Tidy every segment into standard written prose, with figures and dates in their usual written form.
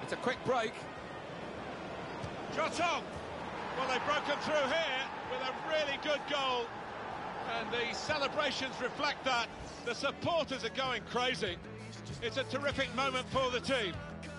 It's a quick break. Jotong! Well, they've broken through here with a really good goal. And the celebrations reflect that. The supporters are going crazy. It's a terrific moment for the team.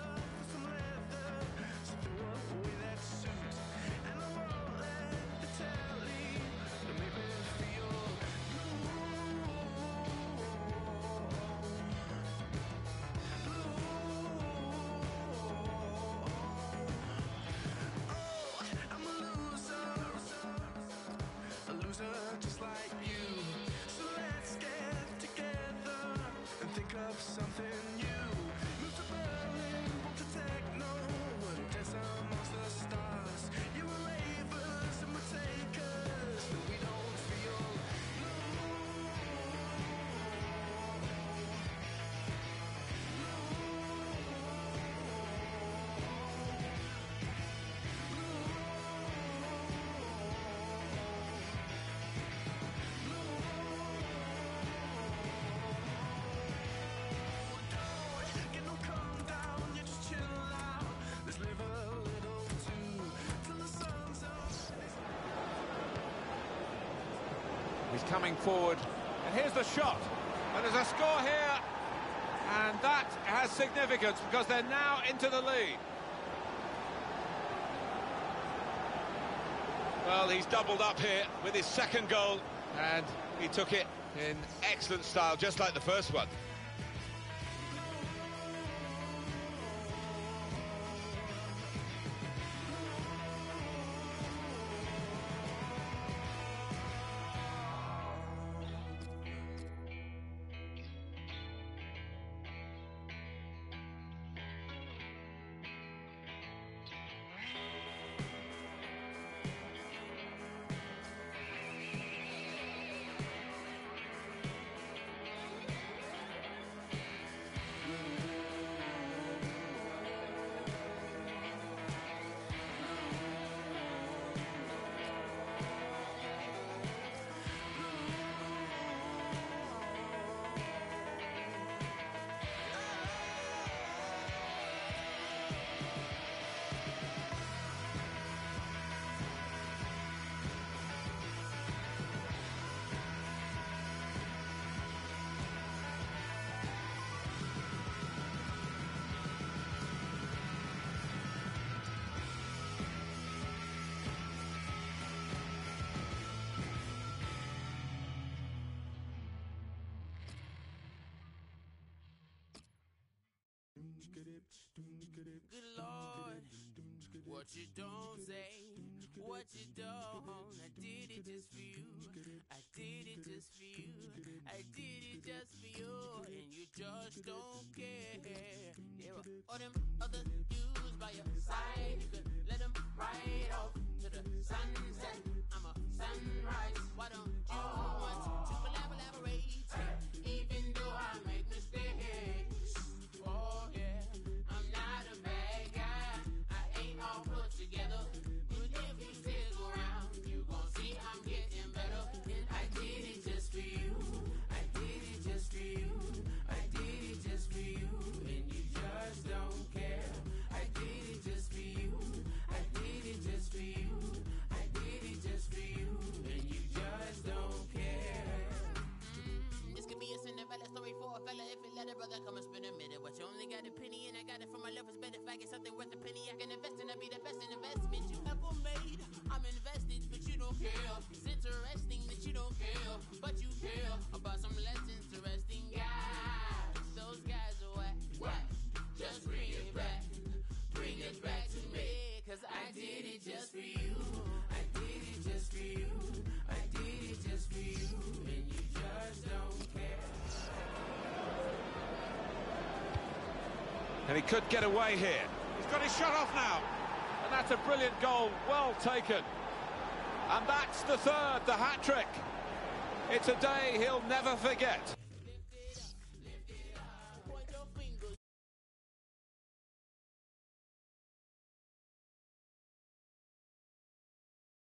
Just like you, so let's get together and think of something new. Move to Berlin, walk to techno, and dance amongst the stars. You were ravers and we're takers, but we don't feel He's coming forward, and here's the shot, and there's a score here, and that has significance because they're now into the lead. Well, he's doubled up here with his second goal, and he took it in excellent style, just like the first one. Good Lord, what you don't say, what you don't. I did it just for you. I did it just for you. I did it just for you, and you just don't care. Yeah, all them other dudes by your side, you could let them ride off to the sunset. I'm a sunrise. Why don't you want to collaborate? Even though I make mistakes. Oh yeah, I'm not a bad guy. I ain't all put together. But if you stick around, you gon' see I'm getting better. And I did it just for you. I did it just for you. I did it just for you. And you just don't care. I did it just for you. I did it just for you. I did it just for you. And you just don't care. This could be a Cinderella story for a fella. If it let a brother come and spend a minute. But you only got a penny and I got it from my lover's bed. If I get something worth a penny, I can invest in it. Be the best investment you ever made. I'm invested, but you don't care. It's interesting that you don't care, but you care about some less interesting guys. Those guys are whack. Just bring it back. Bring it back to me. Cause I did it just for you. I did it just for you. I did it just for you. And you just don't care. And he could get away here. He's got his shot off now. And that's a brilliant goal, well taken. And that's the third, the hat-trick. It's a day he'll never forget.